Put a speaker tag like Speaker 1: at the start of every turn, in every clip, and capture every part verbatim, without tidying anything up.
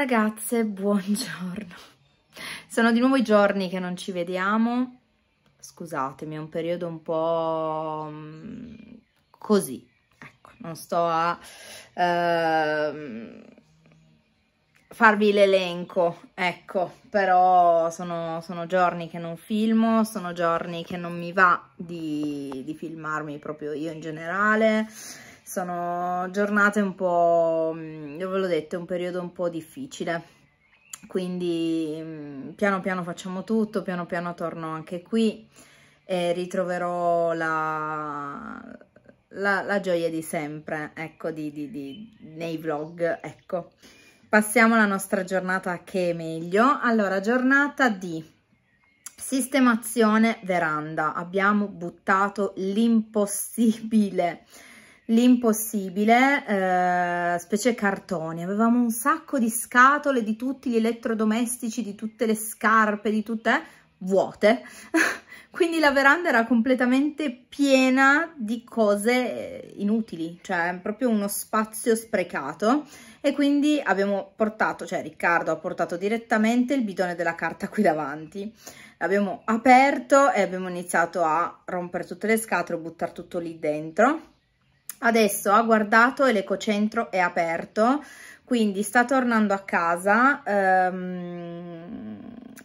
Speaker 1: ragazze, buongiorno. Sono di nuovo i giorni che non ci vediamo. Scusatemi, è un periodo un po' così. Ecco, non sto a eh, farvi l'elenco, ecco, però sono, sono giorni che non filmo, sono giorni che non mi va di, di filmarmi proprio io in generale. Sono giornate un po', io ve l'ho detto, è un periodo un po' difficile, quindi piano piano facciamo tutto, piano piano torno anche qui e ritroverò la, la, la gioia di sempre, ecco, di, di, di, nei vlog, ecco. Passiamo alla nostra giornata che è meglio. Allora, giornata di sistemazione veranda, abbiamo buttato l'impossibile. L'impossibile, eh, specie cartoni. Avevamo un sacco di scatole di tutti gli elettrodomestici, di tutte le scarpe, di tutte eh, vuote. Quindi la veranda era completamente piena di cose inutili, cioè proprio uno spazio sprecato. E quindi abbiamo portato, cioè Riccardo ha portato direttamente il bidone della carta qui davanti. L'abbiamo aperto e abbiamo iniziato a rompere tutte le scatole, buttare tutto lì dentro. Adesso ha guardato e l'ecocentro è aperto, quindi sta tornando a casa um,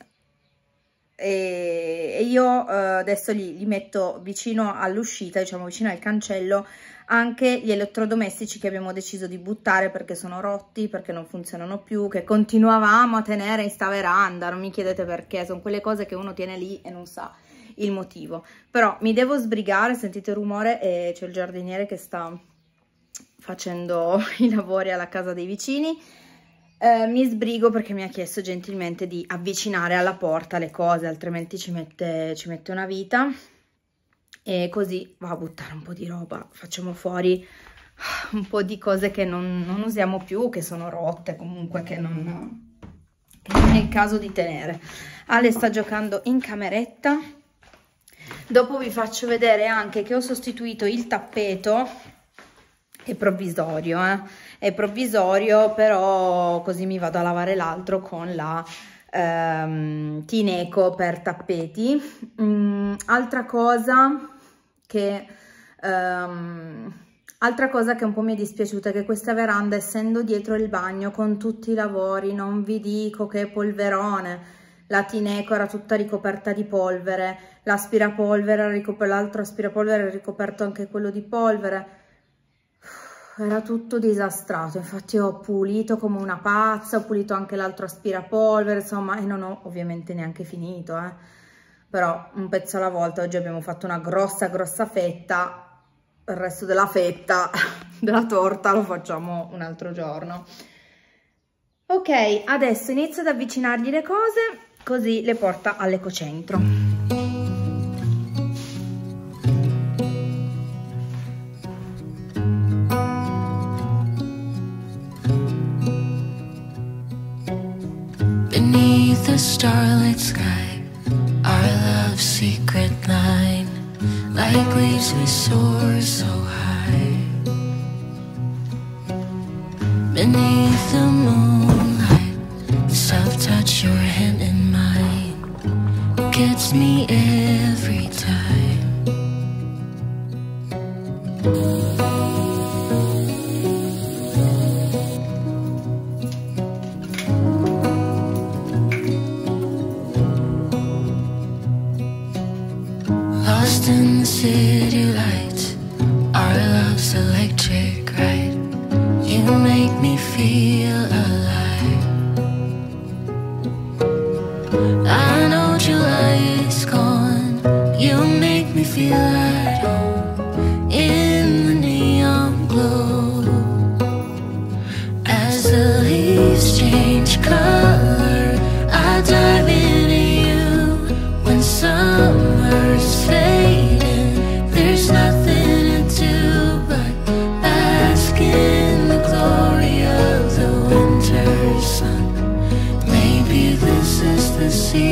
Speaker 1: e, e io uh, adesso gli, gli metto vicino all'uscita, diciamo vicino al cancello, anche gli elettrodomestici che abbiamo deciso di buttare perché sono rotti, perché non funzionano più, che continuavamo a tenere in sta veranda. Non mi chiedete perché, sono quelle cose che uno tiene lì e non sa il motivo. Però mi devo sbrigare, sentite il rumore e c'è il giardiniere che sta facendo i lavori alla casa dei vicini. Eh, mi sbrigo perché mi ha chiesto gentilmente di avvicinare alla porta le cose, altrimenti ci mette, ci mette una vita, e così va a buttare un po' di roba. Facciamo fuori un po' di cose che non, non usiamo più, che sono rotte, comunque che non, che non è il caso di tenere. Ale sta giocando in cameretta. Dopo vi faccio vedere anche che ho sostituito il tappeto, è provvisorio, eh? È provvisorio, però così mi vado a lavare l'altro con la ehm, Tineco per tappeti. Mm, altra cosa che um, altra cosa che un po' mi è dispiaciuta è che questa veranda, essendo dietro il bagno con tutti i lavori, non vi dico che polverone. La Tineco era tutta ricoperta di polvere, l'aspirapolvere, l'altro aspirapolvere era ricoperto anche quello di polvere, era tutto disastrato. Infatti ho pulito come una pazza, ho pulito anche l'altro aspirapolvere, insomma, e non ho ovviamente neanche finito, eh. Però un pezzo alla volta. Oggi abbiamo fatto una grossa grossa fetta, il resto della fetta della torta lo facciamo un altro giorno. Ok, adesso inizio ad avvicinargli le cose, così le porta all'ecocentro.
Speaker 2: Beneath the starlit sky, our love's secret line, like leaves we soar so high. Beneath the moonlight, the soft touch your hand in mine gets me every time. Lost in the city lights, our love's electric ride. You make me feel alive. I know July is gone. You make me feel at home in the neon glow. As the leaves change color, I dive into you. When summer's fading, there's nothing to do but bask in the glory of the winter sun. Maybe this is the season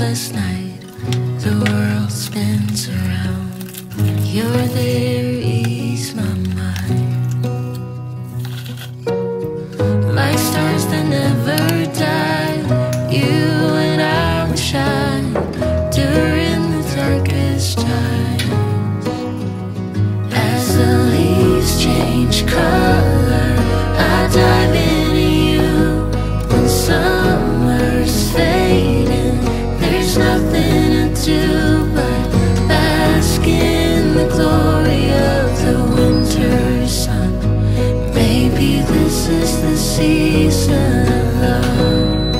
Speaker 2: restless night, the world spins around. You're there, ease my mind. Like stars that never die, you and I will shine during the darkest times. As the leaves change color, I dive into you. When summer's fading, there's nothing to do but bask in the glory of the winter sun. Maybe this is the season of love.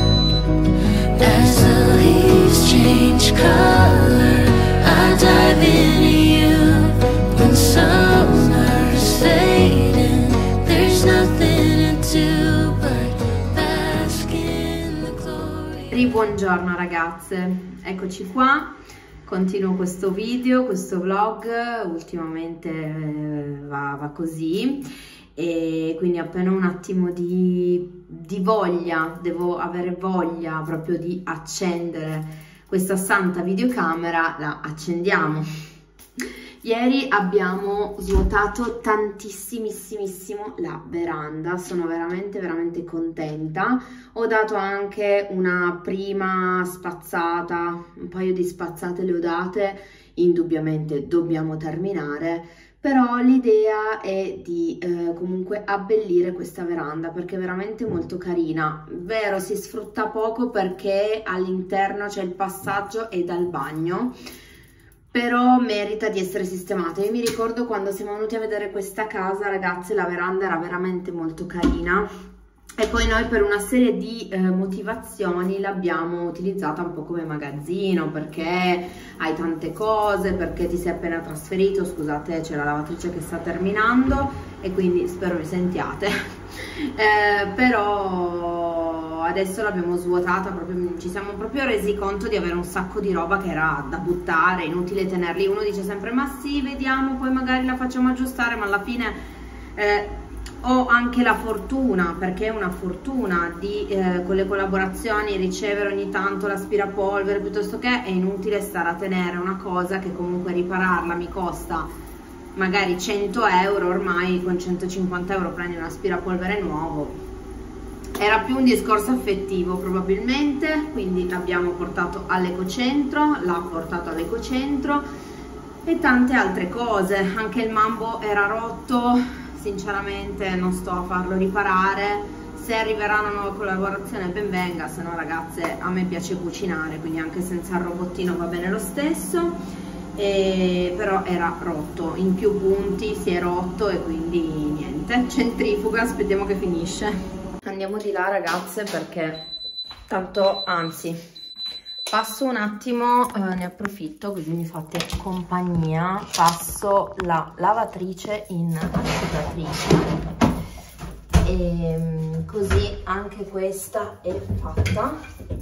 Speaker 2: As the leaves change color, I dive into you. When summer's fading, there's nothing to do but bask in the glory.
Speaker 1: Buongiorno ragazze, eccoci qua, continuo questo video, questo vlog, ultimamente eh, va, va così e quindi appena un attimo di, di voglia, devo avere voglia proprio di accendere questa santa videocamera, la accendiamo. Ieri abbiamo svuotato tantissimissimo la veranda, sono veramente veramente contenta. Ho dato anche una prima spazzata, un paio di spazzate le ho date, indubbiamente dobbiamo terminare, però l'idea è di eh, comunque abbellire questa veranda perché è veramente molto carina. Vero, si sfrutta poco perché all'interno c'è il passaggio e dal bagno, però merita di essere sistemata. Io mi ricordo quando siamo venuti a vedere questa casa, ragazze, la veranda era veramente molto carina e poi noi per una serie di eh, motivazioni l'abbiamo utilizzata un po' come magazzino, perché hai tante cose, perché ti sei appena trasferito, scusate c'è la lavatrice che sta terminando e quindi spero vi sentiate. eh, però adesso l'abbiamo svuotata, proprio, ci siamo proprio resi conto di avere un sacco di roba che era da buttare, inutile tenerli. Uno dice sempre ma sì, vediamo, poi magari la facciamo aggiustare, ma alla fine eh, ho anche la fortuna, perché è una fortuna di eh, con le collaborazioni ricevere ogni tanto l'aspirapolvere, piuttosto che è inutile stare a tenere una cosa che comunque ripararla mi costa magari cento euro, ormai con centocinquanta euro prendi un aspirapolvere nuovo. Era più un discorso affettivo probabilmente, quindi l'abbiamo portato all'ecocentro, l'ha portato all'ecocentro e tante altre cose. Anche il mambo era rotto, sinceramente non sto a farlo riparare. Se arriverà una nuova collaborazione ben venga, se no ragazze a me piace cucinare, quindi anche senza il robottino va bene lo stesso. E però era rotto, in più punti si è rotto e quindi niente, centrifuga, aspettiamo che finisce. Andiamo di là ragazze perché tanto, anzi passo un attimo, eh, ne approfitto così mi fate compagnia, passo la lavatrice in asciugatrice e così anche questa è fatta.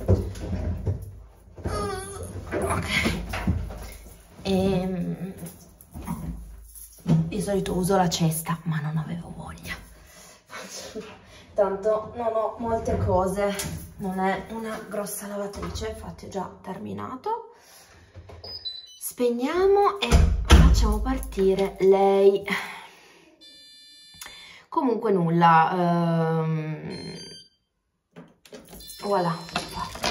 Speaker 1: Ok, e di solito uso la cesta ma non avevo voglia, tanto non ho molte cose, non è una grossa lavatrice, infatti ho già terminato. Spegniamo e facciamo partire lei. Comunque nulla, ehm... voilà, fatto.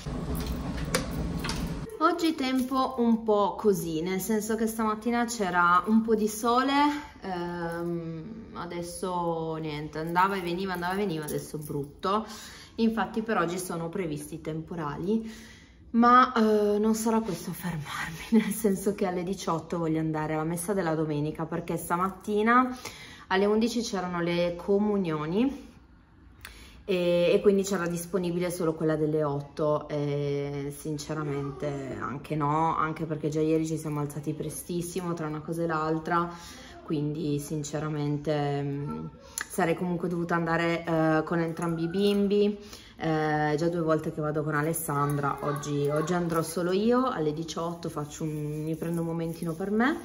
Speaker 1: Oggi tempo un po' così, nel senso che stamattina c'era un po' di sole, ehm, adesso niente, andava e veniva, andava e veniva, adesso brutto. Infatti per oggi sono previsti temporali, ma eh, non sarà questo a fermarmi, nel senso che alle diciotto voglio andare alla messa della domenica, perché stamattina alle undici c'erano le comunioni e, e quindi c'era disponibile solo quella delle otto e sinceramente anche no, anche perché già ieri ci siamo alzati prestissimo tra una cosa e l'altra, quindi sinceramente mh, sarei comunque dovuta andare eh, con entrambi i bimbi. Eh, già due volte che vado con Alessandra, oggi, oggi andrò solo io alle diciotto, faccio un, mi prendo un momentino per me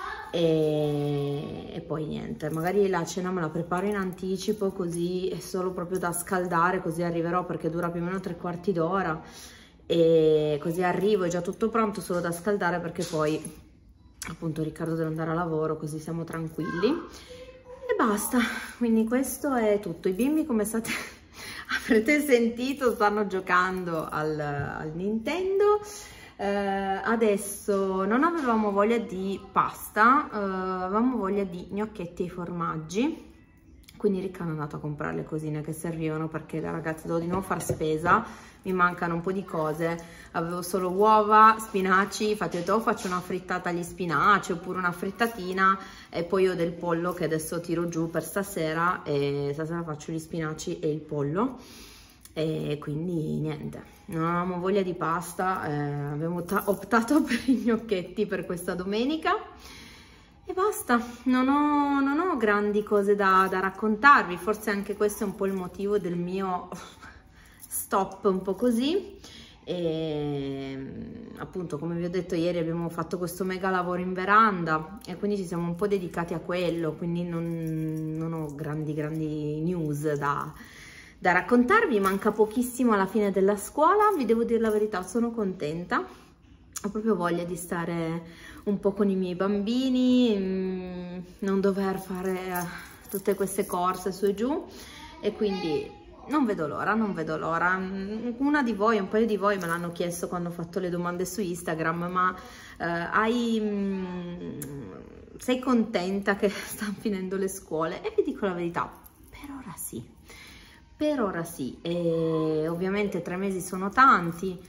Speaker 1: e, e poi niente, magari la cena me la preparo in anticipo, così è solo proprio da scaldare, così arriverò, perché dura più o meno tre quarti d'ora e così arrivo, è già tutto pronto, solo da scaldare, perché poi appunto Riccardo deve andare a lavoro, così siamo tranquilli e basta. Quindi questo è tutto. I bimbi, come state avrete sentito, stanno giocando al, al Nintendo. Eh, adesso non avevamo voglia di pasta, eh, avevamo voglia di gnocchetti ai formaggi, quindi Riccardo è andato a comprare le cosine che servivano, perché ragazzi devo di nuovo far spesa, mi mancano un po' di cose, avevo solo uova, spinaci, infatti ho detto oh, faccio una frittata agli spinaci oppure una frittatina, e poi ho del pollo che adesso tiro giù per stasera, e stasera faccio gli spinaci e il pollo. E quindi niente, non avevamo voglia di pasta, eh, abbiamo optato per i gnocchetti per questa domenica e basta. Non ho, non ho grandi cose da, da raccontarvi, forse anche questo è un po' il motivo del mio stop un po' così. E appunto, come vi ho detto ieri, abbiamo fatto questo mega lavoro in veranda e quindi ci siamo un po' dedicati a quello, quindi non, non ho grandi grandi news da da raccontarvi. Manca pochissimo alla fine della scuola, vi devo dire la verità, sono contenta, ho proprio voglia di stare un po' con i miei bambini, mh, non dover fare tutte queste corse su e giù, e quindi non vedo l'ora, non vedo l'ora. Una di voi, un paio di voi me l'hanno chiesto quando ho fatto le domande su Instagram, ma eh, hai, mh, sei contenta che stanno finendo le scuole? E vi dico la verità, per ora sì. Per ora sì, e ovviamente tre mesi sono tanti,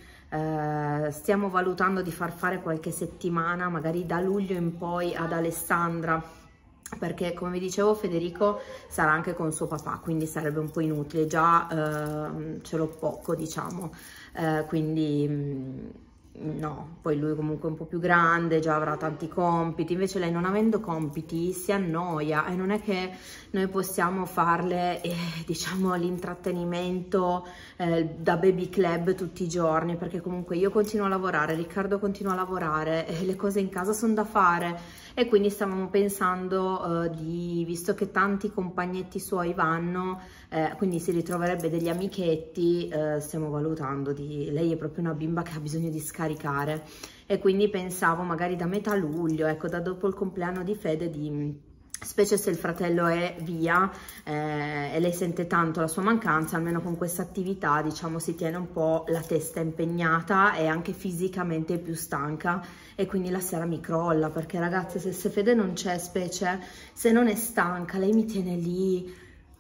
Speaker 1: eh, stiamo valutando di far fare qualche settimana, magari da luglio in poi, ad Alessandra, perché come vi dicevo Federico sarà anche con suo papà, quindi sarebbe un po' inutile, già eh, ce l'ho poco diciamo, eh, quindi mh, no, poi lui comunque è un po' più grande, già avrà tanti compiti, invece lei non avendo compiti si annoia, e non è che noi possiamo farle eh, diciamo l'intrattenimento eh, da baby club tutti i giorni, perché comunque io continuo a lavorare, Riccardo continua a lavorare, eh, le cose in casa sono da fare, e quindi stavamo pensando eh, di, visto che tanti compagnetti suoi vanno, eh, quindi si ritroverebbe degli amichetti, eh, stiamo valutando di, lei è proprio una bimba che ha bisogno di scaricare, e quindi pensavo magari da metà luglio, ecco, da dopo il compleanno di Fede, di specie se il fratello è via eh, e lei sente tanto la sua mancanza, almeno con questa attività diciamo si tiene un po' la testa impegnata e anche fisicamente più stanca, e quindi la sera mi crolla, perché ragazze se, se Fede non c'è, specie se non è stanca, lei mi tiene lì,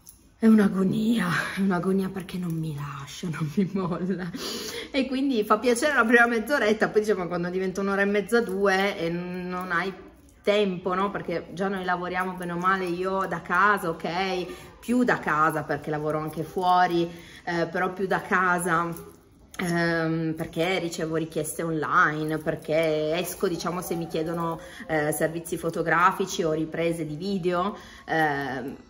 Speaker 1: è un'agonia, è un'agonia perché non mi lascia, non mi molla, e quindi fa piacere la prima mezz'oretta, poi diciamo quando diventa un'ora e mezza, due e non hai tempo, no? Perché già noi lavoriamo bene o male, io da casa, ok, più da casa perché lavoro anche fuori, eh, però più da casa ehm, perché ricevo richieste online, perché esco diciamo se mi chiedono eh, servizi fotografici o riprese di video, eh,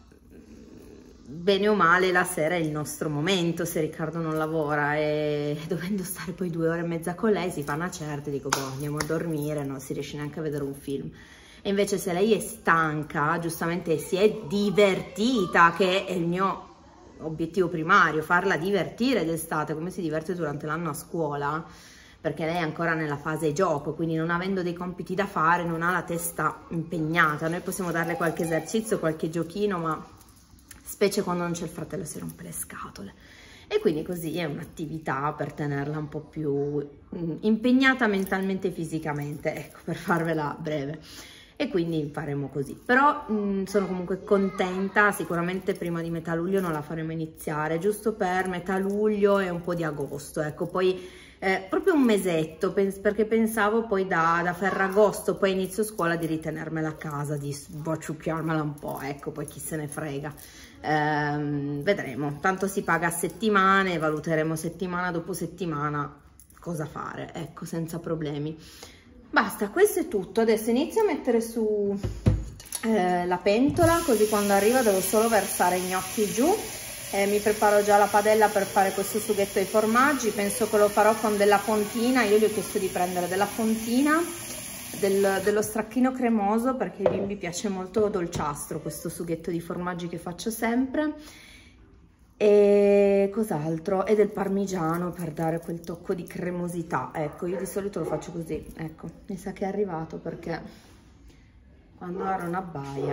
Speaker 1: bene o male la sera è il nostro momento se Riccardo non lavora, e dovendo stare poi due ore e mezza con lei si fa una certa, dico boh, andiamo a dormire, non si riesce neanche a vedere un film. E invece se lei è stanca, giustamente si è divertita, che è il mio obiettivo primario, farla divertire d'estate come si diverte durante l'anno a scuola, perché lei è ancora nella fase gioco, quindi non avendo dei compiti da fare non ha la testa impegnata. Noi possiamo darle qualche esercizio, qualche giochino, ma specie quando non c'è il fratello si rompe le scatole, e quindi così è un'attività per tenerla un po' più impegnata mentalmente e fisicamente, ecco, per farvela breve. E quindi faremo così, però mh, sono comunque contenta. Sicuramente prima di metà luglio non la faremo iniziare, giusto per metà luglio e un po' di agosto, ecco, poi eh, proprio un mesetto, pens perché pensavo poi da, da Ferragosto, poi inizio scuola, di ritenermela a casa, di sbocciucchiarmela un po', ecco, poi chi se ne frega. Ehm, vedremo, tanto si paga a settimane, valuteremo settimana dopo settimana cosa fare, ecco, senza problemi. Basta, questo è tutto. Adesso inizio a mettere su eh, la pentola, così quando arriva devo solo versare i gnocchi giù. Eh, mi preparo già la padella per fare questo sughetto ai formaggi, penso che lo farò con della fontina. Io gli ho chiesto di prendere della fontina, del, dello stracchino cremoso, perché ai bimbi piace molto dolciastro questo sughetto di formaggi che faccio sempre. e cos'altro, e del parmigiano per dare quel tocco di cremosità. Ecco, io di solito lo faccio così. Ecco, mi sa che è arrivato, perché quando ero una baia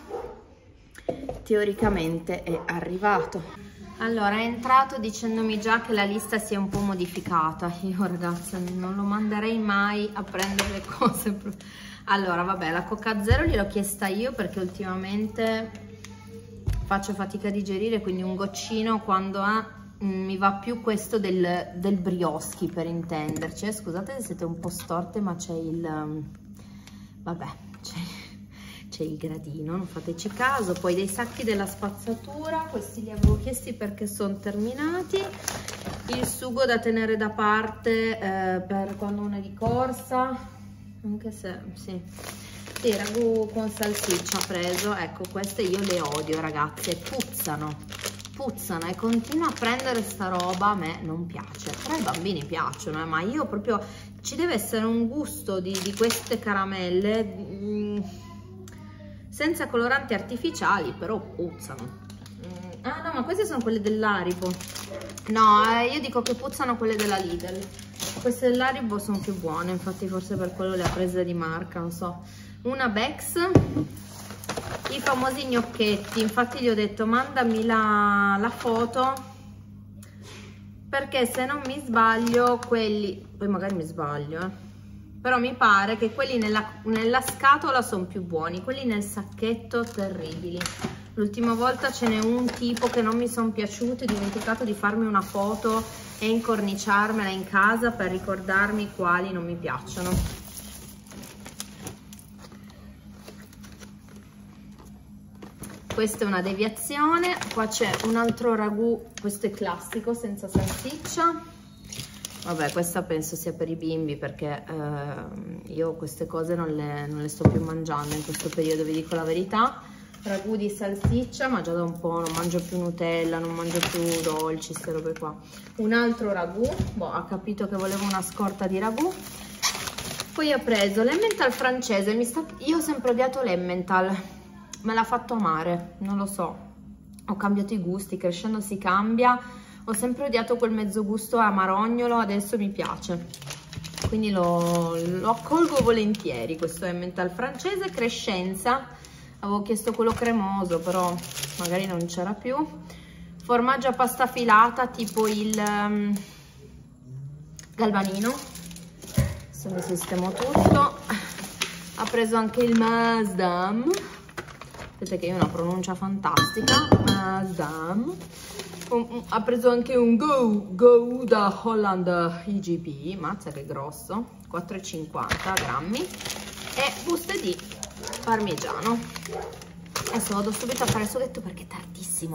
Speaker 1: teoricamente è arrivato. Allora, è entrato dicendomi già che la lista si è un po' modificata. Io, ragazzi, non lo manderei mai a prendere le cose. Allora, vabbè, la Coca Zero gliel'ho chiesta io perché ultimamente faccio fatica a digerire, quindi un goccino quando ha, mm, mi va più questo del, del Brioschi, per intenderci. Eh, scusate se siete un po' storte, ma c'è il... Um, vabbè, c'è il gradino, non fateci caso. Poi dei sacchi della spazzatura, questi li avevo chiesti perché sono terminati. Il sugo da tenere da parte eh, per quando uno è di corsa, anche se sì, sì, ragù con salsiccia preso. Ecco, queste io le odio, ragazze, puzzano puzzano e continua a prendere sta roba, a me non piace. Però ai bambini piacciono, eh, ma io proprio, ci deve essere un gusto di, di queste caramelle mh, senza coloranti artificiali, però puzzano. Mm. Ah no, ma queste sono quelle dell'Haribo. No, eh, io dico che puzzano quelle della Lidl. Queste dell'Haribo sono più buone, infatti forse per quello le ha prese di marca, non so. Una Bex, i famosi gnocchetti. Infatti gli ho detto mandami la, la foto, perché se non mi sbaglio quelli, poi magari mi sbaglio, eh. Però mi pare che quelli nella, nella scatola sono più buoni, quelli nel sacchetto terribili. L'ultima volta ce n'è un tipo che non mi sono piaciuti, ho dimenticato di farmi una foto e incorniciarmela in casa per ricordarmi quali non mi piacciono. Questa è una deviazione. Qua c'è un altro ragù, questo è classico, senza salsiccia. Vabbè, questa penso sia per i bimbi, perché eh, io queste cose non le, non le sto più mangiando in questo periodo, vi dico la verità. Ragù di salsiccia, ma già da un po' non mangio più Nutella, non mangio più dolci, queste robe qua. Un altro ragù, boh, ha capito che volevo una scorta di ragù. Poi ho preso l'Emmental francese, mi sta... io ho sempre odiato l'Emmental, me l'ha fatto amare, non lo so, ho cambiato i gusti, crescendo si cambia. Ho sempre odiato quel mezzo gusto amarognolo, adesso mi piace, quindi lo, lo accolgo volentieri. Questo è Emmental francese. Crescenza, avevo chiesto quello cremoso, però magari non c'era più. Formaggio a pasta filata, tipo il um, galvanino. Adesso mi sistemo tutto. Ha preso anche il Maasdam, vedete che io ho una pronuncia fantastica. Maasdam. Ha preso anche un Go, Go da Holland I G P, mazza che grosso, quattro e cinquanta grammi, e buste di parmigiano. Adesso vado subito a fare il sughetto perché è tardissimo.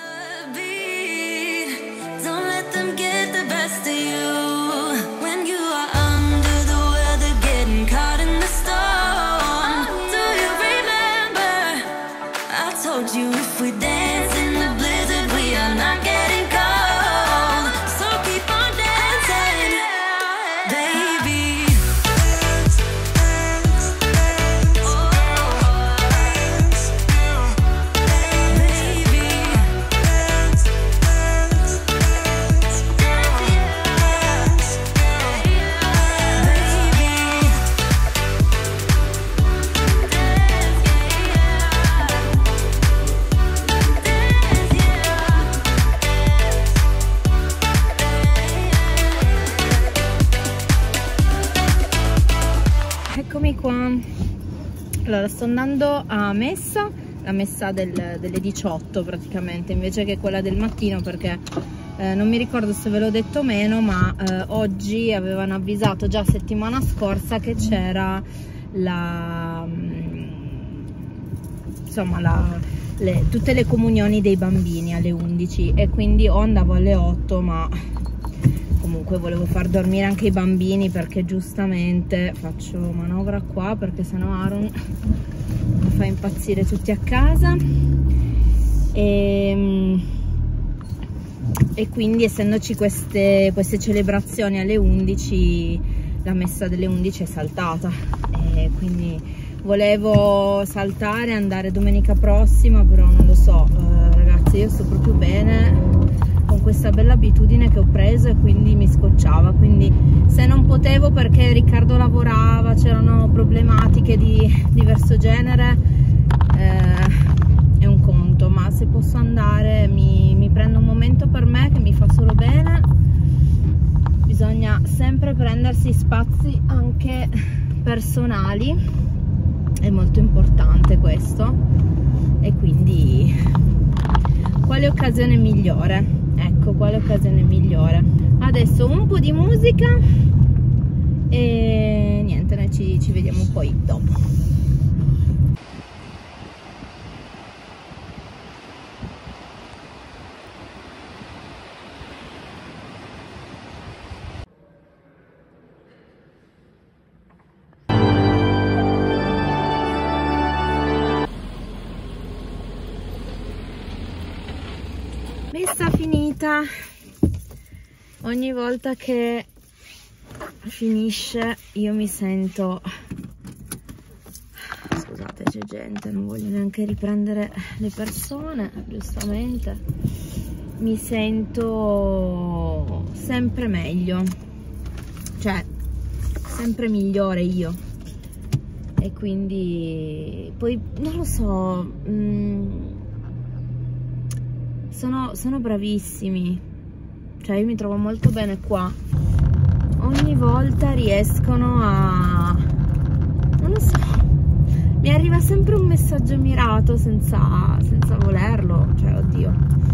Speaker 1: Eccomi qua. Allora, sto andando a messa, la messa del, delle diciotto praticamente, invece che quella del mattino, perché eh, non mi ricordo se ve l'ho detto o meno, ma eh, oggi avevano avvisato già settimana scorsa che c'era la insomma la, le, tutte le comunioni dei bambini alle undici, e quindi o andavo alle otto, ma comunque volevo far dormire anche i bambini, perché giustamente faccio manovra qua, perché sennò Aaron mi fa impazzire tutti a casa. E, e quindi, essendoci queste, queste celebrazioni alle undici, la messa delle undici è saltata, e quindi volevo saltare e andare domenica prossima, però non lo so, eh, ragazzi, io sto proprio bene. questa bella abitudine che ho preso e quindi mi scocciava, quindi se non potevo perché Riccardo lavorava, c'erano problematiche di diverso genere, eh, è un conto, ma se posso andare mi, mi prendo un momento per me che mi fa solo bene. Bisogna sempre prendersi spazi anche personali, è molto importante questo, e quindi quale occasione migliore? Ecco, quale occasione migliore? Adesso un po' di musica e niente, noi ci, ci vediamo poi dopo. Messa finita. Ogni volta che finisce io mi sento, scusate c'è gente, non voglio neanche riprendere le persone, giustamente, mi sento sempre meglio, cioè sempre migliore io, e quindi poi non lo so, mh, Sono, sono bravissimi, cioè io mi trovo molto bene qua, ogni volta riescono a, non lo so, mi arriva sempre un messaggio mirato senza, senza volerlo, cioè oddio,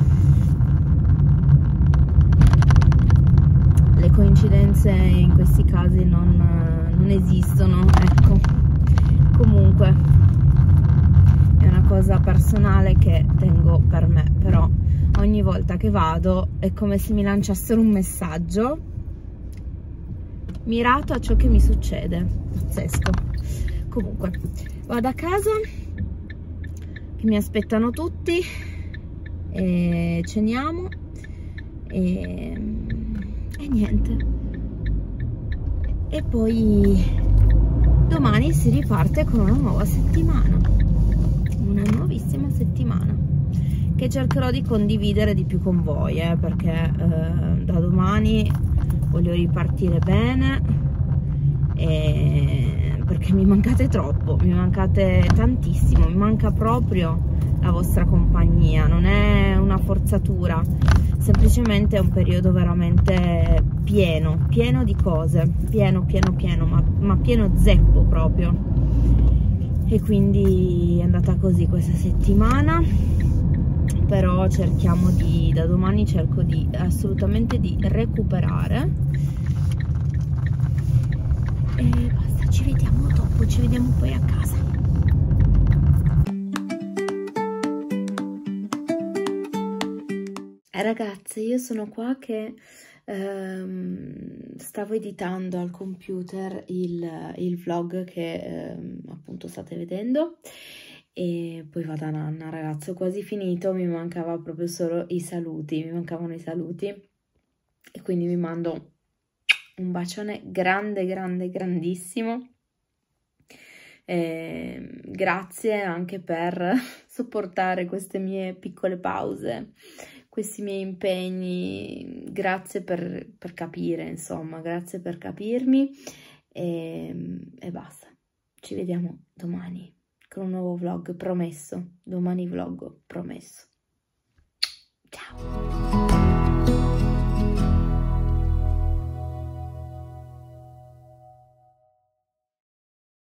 Speaker 1: le coincidenze in questi casi non, non esistono, ecco. Comunque è una cosa personale che tengo per me, però ogni volta che vado è come se mi lanciassero un messaggio mirato a ciò che mi succede, pazzesco. Comunque vado a casa che mi aspettano tutti e ceniamo e, e niente, e poi domani si riparte con una nuova settimana, una nuovissima settimana che cercherò di condividere di più con voi, eh, perché eh, da domani voglio ripartire bene, e perché mi mancate troppo, mi mancate tantissimo, mi manca proprio la vostra compagnia, non è una forzatura, semplicemente è un periodo veramente pieno, pieno di cose, pieno, pieno, pieno, ma, ma pieno zeppo proprio, e quindi è andata così questa settimana. Però cerchiamo di, da domani cerco di assolutamente di recuperare e basta, ci vediamo dopo, ci vediamo poi a casa. Eh, ragazze, io sono qua che ehm, stavo editando al computer il, il vlog che ehm, appunto state vedendo. E poi vado a nanna, ragazzi, ho quasi finito, mi mancava proprio solo i saluti, mi mancavano i saluti, e quindi vi mando un bacione grande, grande, grandissimo. E grazie anche per sopportare queste mie piccole pause, questi miei impegni, grazie per, per capire, insomma, grazie per capirmi, e, e basta, ci vediamo domani con un nuovo vlog, promesso. Domani vlog, promesso. Ciao!